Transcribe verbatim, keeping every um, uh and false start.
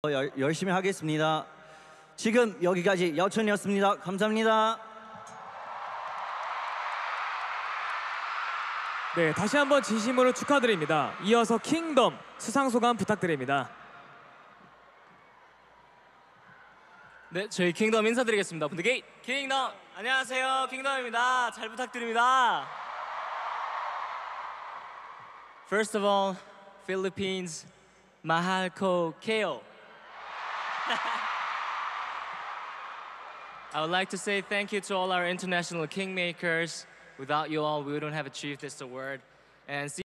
열, 열심히 하겠습니다. 지금 여기까지 여천이었습니다. 감사합니다. 네, 다시 한번 진심으로 축하드립니다. 이어서 킹덤 수상 소감 부탁드립니다. 네, 저희 킹덤 인사드리겠습니다. 분들께 킹덤 안녕하세요, 킹덤입니다. 잘 부탁드립니다. First of all, Philippines, mahal ko kayo. I would like to say thank you to all our international kingmakers. Without you all, we wouldn't have achieved this award. And see